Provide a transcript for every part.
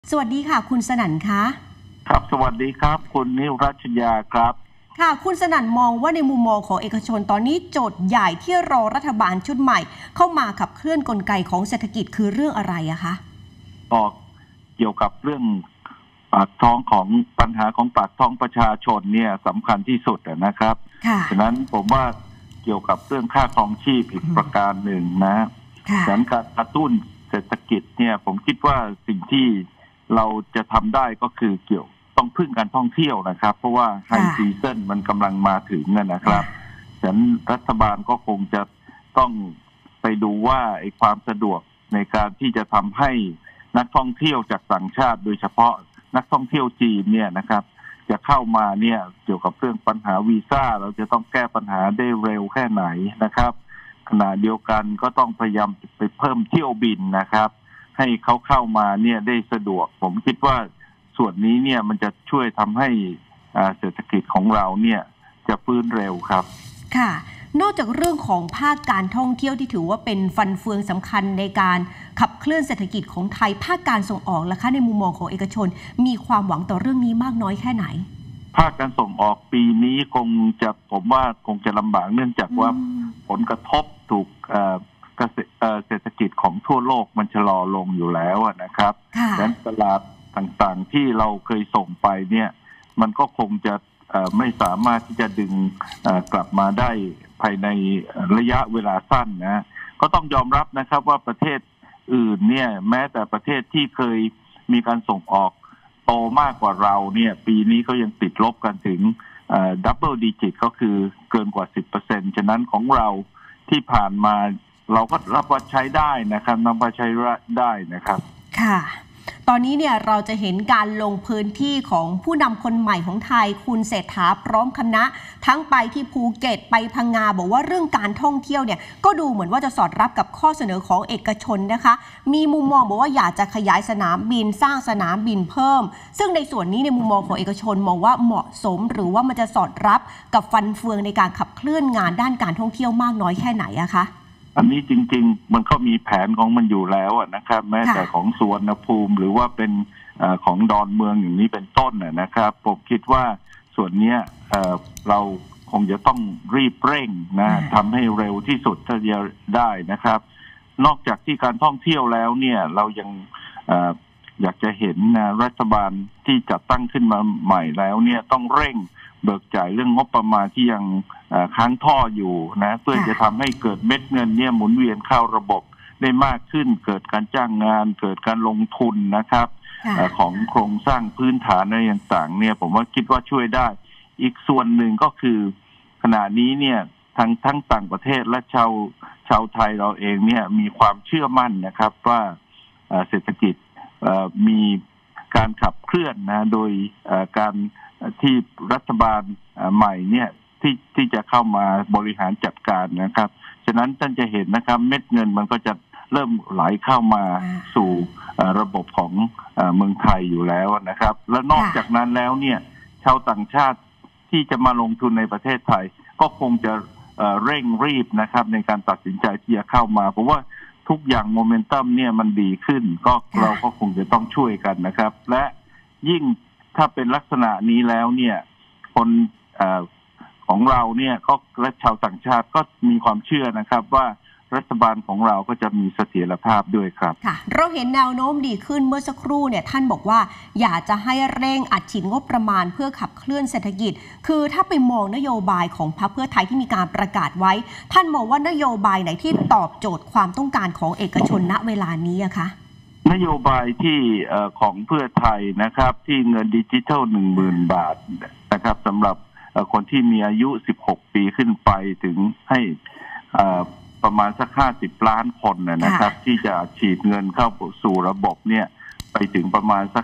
สวัสดีค่ะคุณสนั่นคะครับสวัสดีครับคุณนิรัชยาครับค่ะคุณสนั่นมองว่าในมุมมองของเอกชนตอนนี้โจทย์ใหญ่ที่รอรัฐบาลชุดใหม่เข้ามาขับเคลื่อนกลไกของเศรษฐกิจคือเรื่องอะไรอะคะก็เกี่ยวกับเรื่องปากท้องของปัญหาของปากท้องประชาชนเนี่ยสำคัญที่สุดนะครับฉะนั้นผมว่าเกี่ยวกับเรื่องค่าครองชีพอีกประการหนึ่งนะฉะนั้นการกระตุ้นเศรษฐกิจเนี่ยผมคิดว่าสิ่งที่เราจะทำได้ก็คือต้องพึ่งการท่องเที่ยวนะครับเพราะว่าไฮซีซั่นมันกำลังมาถึงนะครับฉะนั้นรัฐบาลก็คงจะต้องไปดูว่าไอ้ความสะดวกในการที่จะทำให้นักท่องเที่ยวจากต่างชาติโดยเฉพาะนักท่องเที่ยวจีนเนี่ยนะครับจะเข้ามาเนี่ยเกี่ยวกับเรื่องปัญหาวีซ่าเราจะต้องแก้ปัญหาได้เร็วแค่ไหนนะครับขณะเดียวกันก็ต้องพยายามไปเพิ่มเที่ยวบินนะครับให้เขาเข้ามาเนี่ยได้สะดวกผมคิดว่าส่วนนี้เนี่ยมันจะช่วยทำให้เศรษฐกิจของเราเนี่ยจะฟื้นเร็วครับค่ะนอกจากเรื่องของภาคการท่องเที่ยวที่ถือว่าเป็นฟันเฟืองสำคัญในการขับเคลื่อนเศรษฐกิจของไทยภาคการส่งออกล่ะคะในมุมมองของเอกชนมีความหวังต่อเรื่องนี้มากน้อยแค่ไหนภาคการส่งออกปีนี้ผมว่าคงจะลำบากเนื่องจากว่าผลกระทบถูกเศรษฐกิจของทั่วโลกมันชะลอลงอยู่แล้วนะครับดังนั้นตลาดต่างๆที่เราเคยส่งไปเนี่ยมันก็คงจะไม่สามารถที่จะดึงกลับมาได้ภายในระยะเวลาสั้นนะก็ต้องยอมรับนะครับว่าประเทศอื่นเนี่ยแม้แต่ประเทศที่เคยมีการส่งออกโตมากกว่าเราเนี่ยปีนี้ก็ยังติดลบกันถึงดับเบิลดิจิตก็คือเกินกว่า 10% ฉะนั้นของเราที่ผ่านมาเราก็รับว่าใช้ได้นะครับนำมาใช้ได้นะครับค่ะตอนนี้เนี่ยเราจะเห็นการลงพื้นที่ของผู้นำคนใหม่ของไทยคุณเศรษฐาพร้อมคณะทั้งไปที่ภูเก็ตไปพังงาบอกว่าเรื่องการท่องเที่ยวเนี่ยก็ดูเหมือนว่าจะสอดรับกับข้อเสนอของเอกชนนะคะมีมุมมองบอกว่าอยากจะขยายสนามบินสร้างสนามบินเพิ่มซึ่งในส่วนนี้ในมุมมองของเอกชนมองว่าเหมาะสมหรือว่ามันจะสอดรับกับฟันเฟืองในการขับเคลื่อนงานด้านการท่องเที่ยวมากน้อยแค่ไหนอะคะอันนี้จริงๆมันก็มีแผนของมันอยู่แล้วนะครับแม้แต่ของสุวรรณภูมิหรือว่าเป็นของดอนเมืองอย่างนี้เป็นต้นนะครับผมคิดว่าส่วนนี้เราคงจะต้องรีบเร่งนะทำให้เร็วที่สุดถ้าจะได้นะครับนอกจากที่การท่องเที่ยวแล้วเนี่ยเรายังอยากจะเห็นรัฐบาลที่จัดตั้งขึ้นมาใหม่แล้วเนี่ยต้องเร่งเบิกจ่ายเรื่องงบประมาณที่ยังค้างท่ออยู่นะเพื่อจะทำให้เกิดเม็ดเงินเนี่ยหมุนเวียนเข้าระบบได้มากขึ้นเกิดการจ้างงานเกิดการลงทุนนะครับของโครงสร้างพื้นฐานอะไรต่างๆเนี่ยผมว่าคิดว่าช่วยได้อีกส่วนหนึ่งก็คือขณะนี้เนี่ยทั้งต่างประเทศและชาวไทยเราเองเนี่ยมีความเชื่อมั่นนะครับว่าเศรษฐกิจมีการขับเคลื่อนนะโดยการที่รัฐบาลใหม่เนี่ยที่จะเข้ามาบริหารจัดการนะครับฉะนั้นท่านจะเห็นนะครับเม็ดเงินมันก็จะเริ่มไหลเข้ามาสู่ระบบของเมืองไทยอยู่แล้วนะครับและนอกจากนั้นแล้วเนี่ยชาวต่างชาติที่จะมาลงทุนในประเทศไทยก็คงจะเร่งรีบนะครับในการตัดสินใจที่จะเข้ามาเพราะว่าทุกอย่างโมเมนตัมเนี่ยมันดีขึ้นก็เราก็คงจะต้องช่วยกันนะครับและยิ่งถ้าเป็นลักษณะนี้แล้วเนี่ยคนของเราเนี่ยก็และชาวต่างชาติก็มีความเชื่อนะครับว่ารัฐบาลของเราก็จะมีเสถียรภาพด้วยครับค่ะเราเห็นแนวโน้มดีขึ้นเมื่อสักครู่เนี่ยท่านบอกว่าอยากจะให้เร่งอัดฉีดงบประมาณเพื่อขับเคลื่อนเศรษฐกิจคือถ้าไปมองนโยบายของพรรคเพื่อไทยที่มีการประกาศไว้ท่านมองว่านโยบายไหนที่ตอบโจทย์ความต้องการของเอกชนณเวลานี้อะคะนโยบายที่ของเพื่อไทยนะครับที่เงินดิจิทัล 10,000 บาทนะครับสำหรับคนที่มีอายุ16 ปีขึ้นไปถึงให้ประมาณสัก50 ล้านคนนะครับที่จะฉีดเงินเข้าสู่ระบบเนี่ยไปถึงประมาณสัก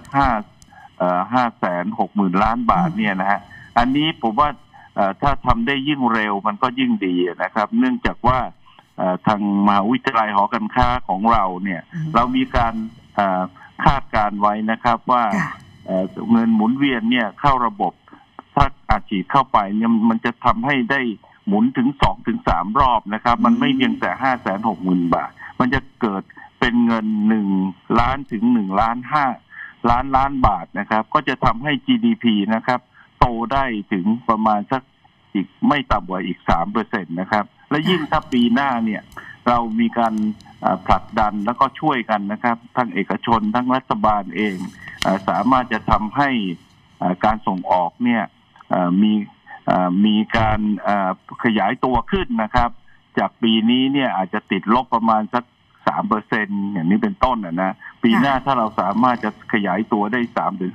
560,000 ล้านบาทเนี่ยนะฮะอันนี้ผมว่าถ้าทำได้ยิ่งเร็วมันก็ยิ่งดีนะครับเนื่องจากว่าทางมหาวิทยาลัยหอการค้าของเราเนี่ยเรามีการคาดการไว้นะครับว่าเงินหมุนเวียนเนี่ยเข้าระบบถ้าอาฉีดเข้าไปเนี่ยมันจะทำให้ได้หมุนถึง 2-3 รอบนะครับมันไม่เพียงแต่560,000 บาทมันจะเกิดเป็นเงิน1 ล้านถึง1.5 ล้านล้านบาทนะครับก็จะทำให้ GDP นะครับโตได้ถึงประมาณสักอีกไม่ต่ำกว่าอีก 3% นะครับและยิ่งถ้าปีหน้าเนี่ยเรามีการผลักดันแล้วก็ช่วยกันนะครับทั้งเอกชนทั้งรัฐบาลเองสามารถจะทำให้การส่งออกเนี่ยมีการขยายตัวขึ้นนะครับจากปีนี้เนี่ยอาจจะติดลบประมาณสัก 3% อย่างนี้เป็นต้นนะปีหน้าถ้าเราสามารถจะขยายตัวได้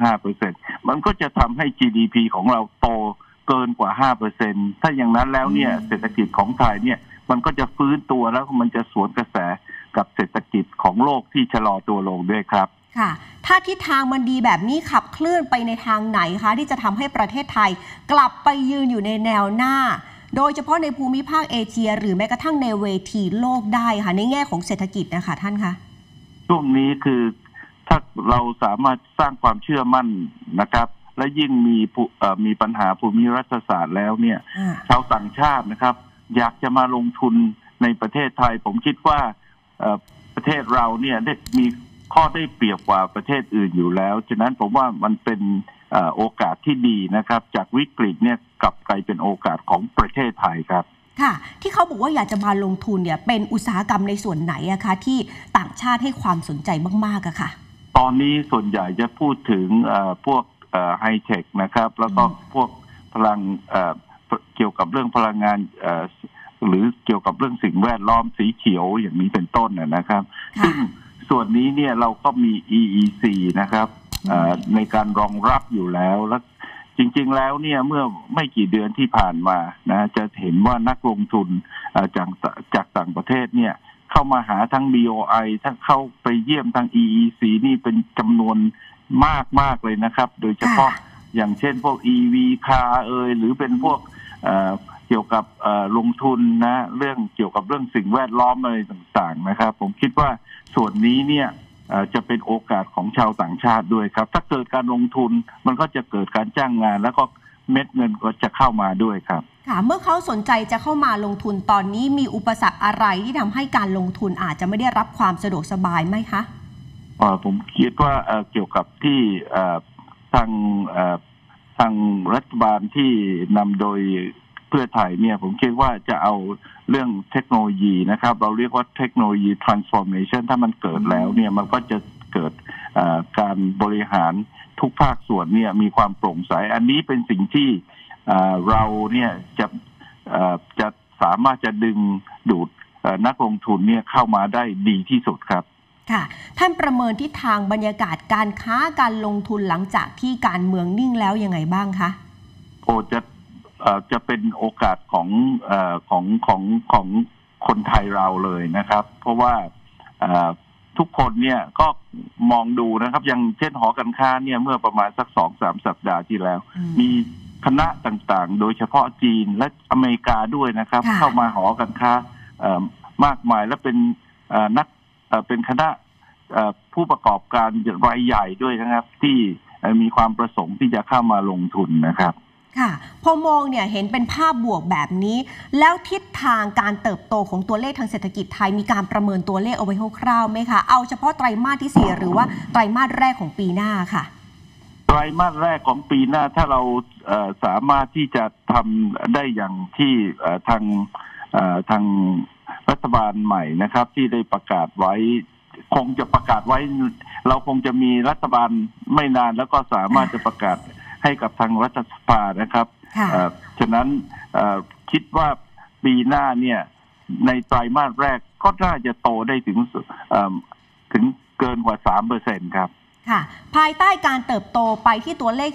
3-5% มันก็จะทำให้ GDP ของเราโตเกินกว่า 5% ถ้าอย่างนั้นแล้วเนี่ยเศรษฐกิจของไทยเนี่ยมันก็จะฟื้นตัวแล้วมันจะสวนกระแสกับเศรษฐกิจของโลกที่ชะลอตัวลงด้วยครับค่ะถ้าทิศทางมันดีแบบนี้ขับเคลื่อนไปในทางไหนคะที่จะทำให้ประเทศไทยกลับไปยืนอยู่ในแนวหน้าโดยเฉพาะในภูมิภาคเอเชียหรือแม้กระทั่งในเวทีโลกได้ค่ะในแง่ของเศรษฐกิจนะคะท่านคะช่วงนี้คือถ้าเราสามารถสร้างความเชื่อมั่นนะครับและยิ่งมีปัญหาภูมิรัฐศาสตร์แล้วเนี่ยชาวต่างชาตินะครับอยากจะมาลงทุนในประเทศไทยผมคิดว่าประเทศเราเนี่ยได้มีข้อได้เปรียบกว่าประเทศอื่นอยู่แล้วฉะนั้นผมว่ามันเป็นโอกาสที่ดีนะครับจากวิกฤตเนี่ยกลับกลายเป็นโอกาสของประเทศไทยครับค่ะที่เขาบอกว่าอยากจะมาลงทุนเนี่ยเป็นอุตสาหกรรมในส่วนไหนอะคะที่ต่างชาติให้ความสนใจมากๆอะค่ะตอนนี้ส่วนใหญ่จะพูดถึงพวกไฮเทคนะครับแล้วก็พวกพลังเกี่ยวกับเรื่องพลังงานหรือเกี่ยวกับเรื่องสิ่งแวดล้อมสีเขียวอย่างนี้เป็นต้นนะครับซึ่งส่วนนี้เนี่ยเราก็มี EEC นะครับในการรองรับอยู่แล้วและจริงๆแล้วเนี่ยเมื่อไม่กี่เดือนที่ผ่านมานะจะเห็นว่านักลงทุนจากต่างประเทศเนี่ยเข้ามาหาทั้ง BOI ทั้งเข้าไปเยี่ยมทั้ง EEC นี่เป็นจำนวนมากเลยนะครับโดยเฉพาะอย่างเช่นพวก EV car หรือเป็นพวกเกี่ยวกับลงทุนนะเรื่องเกี่ยวกับเรื่องสิ่งแวดล้อมอะไรต่างๆนะครับผมคิดว่าส่วนนี้เนี่ยจะเป็นโอกาสของชาวต่างชาติด้วยครับถ้าเกิดการลงทุนมันก็จะเกิดการจ้างงานแล้วก็เม็ดเงินก็จะเข้ามาด้วยครับค่ะเมื่อเขาสนใจจะเข้ามาลงทุนตอนนี้มีอุปสรรคอะไรที่ทำให้การลงทุนอาจจะไม่ได้รับความสะดวกสบายไหมคะผมคิดว่าเกี่ยวกับที่ทางรัฐบาลที่นำโดยเพื่อไทยเนี่ยผมคิดว่าจะเอาเรื่องเทคโนโลยีนะครับเราเรียกว่าเทคโนโลยี transformation ถ้ามันเกิดแล้วเนี่ยมันก็จะเกิดการบริหารทุกภาคส่วนเนี่ยมีความโปร่งใสอันนี้เป็นสิ่งที่เราเนี่ยจะสามารถจะดึงดูดนักลงทุนเนี่ยเข้ามาได้ดีที่สุดครับค่ะท่านประเมินทิศทางบรรยากาศการค้าการลงทุนหลังจากที่การเมืองนิ่งแล้วยังไงบ้างคะจะเป็นโอกาสของคนไทยเราเลยนะครับเพราะว่าทุกคนเนี่ยก็มองดูนะครับอย่างเช่นหอการค้าเนี่ยเมื่อประมาณสัก 2-3 สัปดาห์ที่แล้วมีคณะต่างๆโดยเฉพาะจีนและอเมริกาด้วยนะครับเข้ามาหอการค้ามากมายและเป็นเป็นคณะผู้ประกอบการรายใหญ่ด้วยนะครับที่มีความประสงค์ที่จะเข้ามาลงทุนนะครับค่ะพอมองเนี่ยเห็นเป็นภาพบวกแบบนี้แล้วทิศทางการเติบโตของตัวเลขทางเศรษฐกิจไทยมีการประเมินตัวเลขเอาไว้คร่าวๆไหมคะเอาเฉพาะไตรมาสที่ 4หรือว่าไตรมาสแรกของปีหน้าค่ะไตรมาสแรกของปีหน้าถ้าเราสามารถที่จะทำได้อย่างที่ทางรัฐบาลใหม่นะครับที่ได้ประกาศไว้คงจะประกาศไว้เราคงจะมีรัฐบาลไม่นานแล้วก็สามารถจะประกาศให้กับทางรัฐสภานะครับฉะนั้นคิดว่าปีหน้าเนี่ยในไตรมาสแรกก็น่าจะโตได้ถึงเกินกว่า 3% ครับค่ะภายใต้การเติบโตไปที่ตัวเลข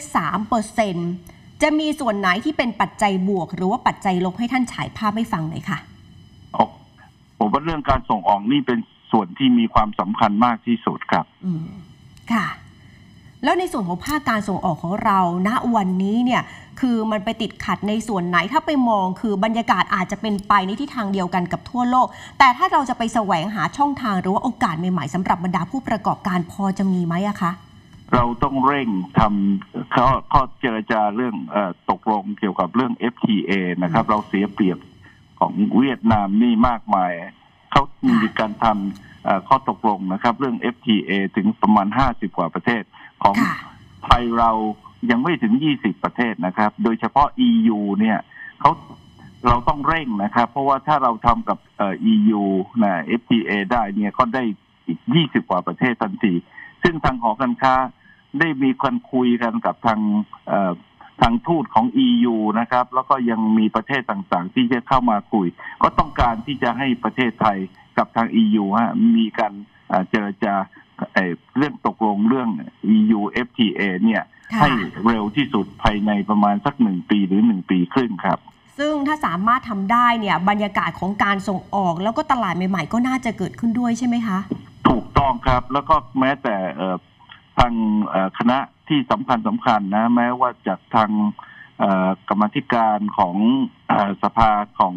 3% จะมีส่วนไหนที่เป็นปัจจัยบวกหรือว่าปัจจัยลบให้ท่านฉายภาพให้ฟังหน่อยค่ะผมว่าเรื่องการส่งออกนี่เป็นส่วนที่มีความสำคัญมากที่สุดครับค่ะแล้วในส่วนของภาคการส่งออกของเราณวันนี้เนี่ยคือมันไปติดขัดในส่วนไหนถ้าไปมองคือบรรยากาศอาจจะเป็นไปในทิศทางเดียวกันกับทั่วโลกแต่ถ้าเราจะไปแสวงหาช่องทางหรือว่าโอกาสใหม่ๆสำหรับบรรดาผู้ประกอบการพอจะมีไหมอะคะเราต้องเร่งทำข้อเจรจาเรื่องตกลงเกี่ยวกับเรื่อง FTA นะครับเราเสียเปรียบของเวียดนามนี่มากมายเขามีการทำข้อตกลงนะครับเรื่อง FTA ถึงประมาณ50 กว่าประเทศของไทยเรายังไม่ถึง20ประเทศนะครับโดยเฉพาะ EU เนี่ยเราต้องเร่งนะครับเพราะว่าถ้าเราทำกับEU นะ FTA ได้เนี่ยก็ได้อีก20กว่าประเทศทันทีซึ่งทางหอการค้าได้มีการคุยกันกับทางทูตของ EU นะครับแล้วก็ยังมีประเทศต่างๆที่จะเข้ามาคุยก็ต้องการที่จะให้ประเทศไทยกับทาง EU มีการเจรจาเรื่องตกลงเรื่อง EU FTA เนี่ยให้เร็วที่สุดภายในประมาณสัก1ปีหรือ1ปีครึ่งครับซึ่งถ้าสามารถทำได้เนี่ยบรรยากาศของการส่งออกแล้วก็ตลาดใหม่ๆก็น่าจะเกิดขึ้นด้วยใช่ไหมคะถูกต้องครับแล้วก็แม้แต่ทางคณะที่สำคัญนะแม้ว่าจากทางกรรมาธิการของสภาของ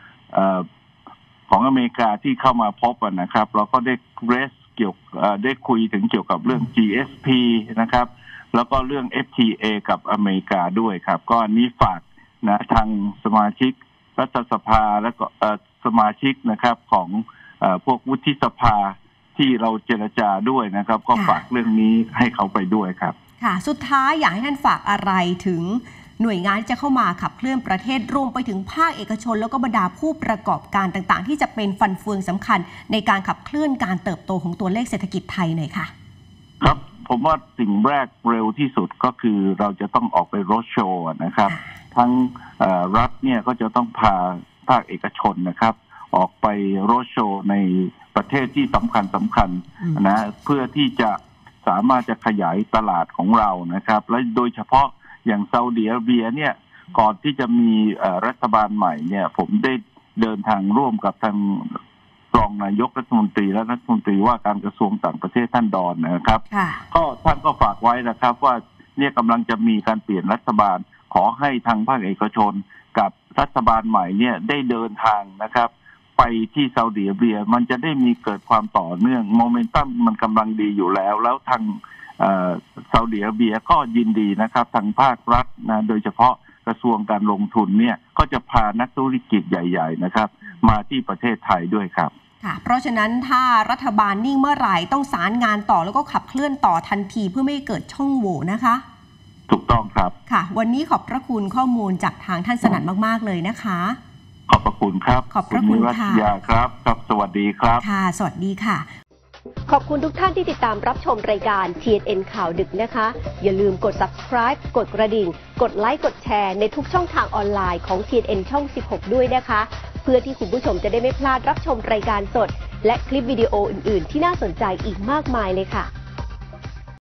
อเมริกาที่เข้ามาพบนะครับเราก็ได้ได้คุยถึงเกี่ยวกับเรื่อง GSP นะครับแล้วก็เรื่อง FTA กับอเมริกาด้วยครับก็อันนี้ฝากนะทางสมาชิกรัฐสภาและก็สมาชิกนะครับของพวกวุฒิสภาที่เราเจรจาด้วยนะครับก็ฝากเรื่องนี้ให้เขาไปด้วยครับค่ะสุดท้ายอยากให้ท่านฝากอะไรถึงหน่วยงานที่จะเข้ามาขับเคลื่อนประเทศรวมไปถึงภาคเอกชนแล้วก็บรรดาผู้ประกอบการต่างๆที่จะเป็นฟันเฟืองสำคัญในการขับเคลื่อนการเติบโตของตัวเลขเศรษฐกิจไทยหน่อยค่ะครับผมว่าสิ่งแรกเร็วที่สุดก็คือเราจะต้องออกไปโรดโชว์นะครับทั้งรัฐเนี่ยก็จะต้องพาภาคเอกชนนะครับออกไปโรดโชว์ในประเทศที่สำคัญนะเพื่อที่จะสามารถจะขยายตลาดของเรานะครับและโดยเฉพาะอย่างซาอุดิอาระเบียเนี่ยก่อนที่จะมีรัฐบาลใหม่เนี่ยผมได้เดินทางร่วมกับทางรองนายกรัฐมนตรีและรัฐมนตรีว่าการกระทรวงต่างประเทศท่านดอนนะครับก็ท่านก็ฝากไว้นะครับว่าเนี่ยกำลังจะมีการเปลี่ยนรัฐบาลขอให้ทางภาคเอกชนกับรัฐบาลใหม่เนี่ยได้เดินทางนะครับไปที่ซาอุดิอาระเบียมันจะได้มีเกิดความต่อเนื่องโมเมนตัมมันกำลังดีอยู่แล้วทางซาอุดิอาระเบียก็ยินดีนะครับทางภาครัฐนะโดยเฉพาะกระทรวงการลงทุนเนี่ยก็จะพานักธุรกิจใหญ่ๆนะครับมาที่ประเทศไทยด้วยครับค่ะเพราะฉะนั้นถ้ารัฐบาลนิ่งเมื่อไหร่ต้องสารงานต่อแล้วก็ขับเคลื่อนต่อทันทีเพื่อไม่ให้เกิดช่องโหว่นะคะถูกต้องครับค่ะวันนี้ขอบพระคุณข้อมูลจากทางท่านสนั่นมากๆเลยนะคะขอบพระคุณครับขอบพระคุณค่ะครับสวัสดีครับค่ะสวัสดีค่ะขอบคุณทุกท่านที่ติดตามรับชมรายการ TNN ข่าวดึกนะคะอย่าลืมกด subscribe กดกระดิ่งกดไลค์กดแชร์ในทุกช่องทางออนไลน์ของ TNN ช่อง16ด้วยนะคะเพื่อที่คุณผู้ชมจะได้ไม่พลาดรับชมรายการสดและคลิปวิดีโออื่นๆที่น่าสนใจอีกมากมายเลยค่ะ